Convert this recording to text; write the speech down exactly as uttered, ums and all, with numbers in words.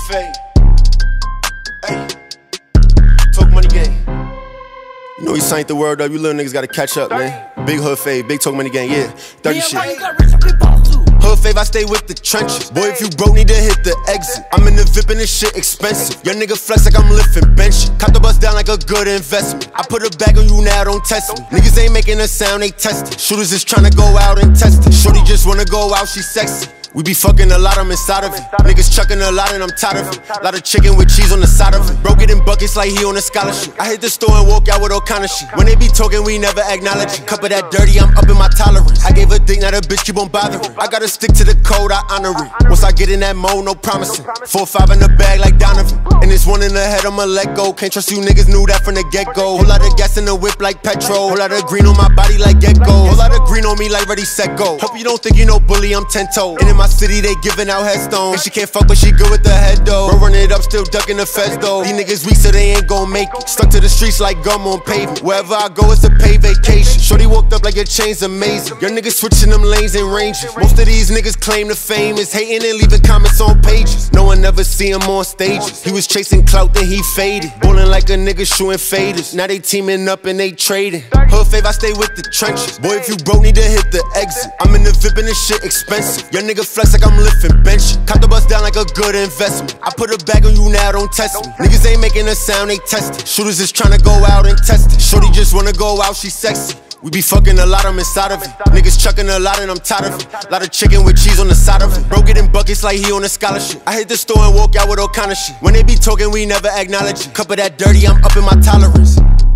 fade. Hey, Talk Money Gang. You know he signed the word up, you little niggas gotta catch up, man. Big hood fade, big Talk Money Gang, yeah. Dirty shit. Hood fave, I stay with the trenches. Boy, if you broke, need to hit the exit. I'm in the V I P and this shit expensive. Young nigga flex like I'm lifting bench. Cop the bus down like a good investment. I put a bag on you now, don't test me. Niggas ain't making a sound, they test it. Shooters is tryna go out and test it. Shorty just wanna go out, she sexy. We be fucking a lot, I'm inside of it. Niggas chucking a lot and I'm tired of it. Lot of chicken with cheese on the side of it. Broke it in buckets like he on a scholarship. I hit the store and walk out with all kind of shit. When they be talking, we never acknowledge it. Cup of that dirty, I'm up in my tolerance. I gave a dick, now the bitch keep on bothering. I gotta stick to the code, I honor it. Once I get in that mode, no promising. Four five in the bag like Donovan. And this one in the head, I'ma let go. Can't trust you niggas, knew that from the get-go. Whole lot of gas in the whip like petrol. Whole lot of green on my body like gecko. Whole lot of green on me like ready, set, go. Hope you don't think you know bully, I'm ten-toe. And in my city, they giving out headstones. And she can't fuck, but she good with the head though. Bro, running it up, still ducking the feds though. These niggas weak, so they ain't gon' make it. Stuck to the streets like gum on pavement. Wherever I go, it's a paid vacation. Shorty walked up like your chain's amazing. Young niggas switching them lanes and ranges. Most of these niggas claim the fame is hating and leaving comments on pages. No one ever see him on stages. He was chasing clout, then he faded. Ballin' like a nigga shooting faders. Now they teaming up and they trading. Hood fave, I stay with the trenches. Boy, if you broke, need to hit the exit. I'm in the V I P and this shit expensive. Young nigga flex like I'm lifting bench. Cop the bus down like a good investment. I put a bag on you now, don't test me. Niggas ain't making a sound, they test it. Shooters is tryna go out and test it. Shorty just wanna go out, she sexy. We be fucking a lot, I'm inside of it. Niggas chucking a lot and I'm tired of it. Lot of chicken with cheese on the side of it. Broke it in buckets like he on a scholarship. I hit the store and walk out with all kind of shit. When they be talking, we never acknowledge it. Cup of that dirty, I'm up in my tolerance.